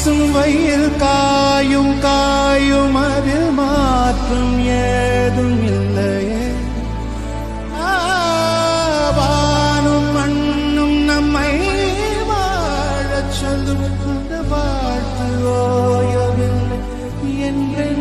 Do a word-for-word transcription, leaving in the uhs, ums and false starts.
வீசும் வெயில் காயும் காயும் அதில் மாற்றம் ஏதும் இல்லையே வானும் மண்ணும் நம்மை வாழச் சொல்லும் அந்த வாழ்த்து ஓயவில்லை என்று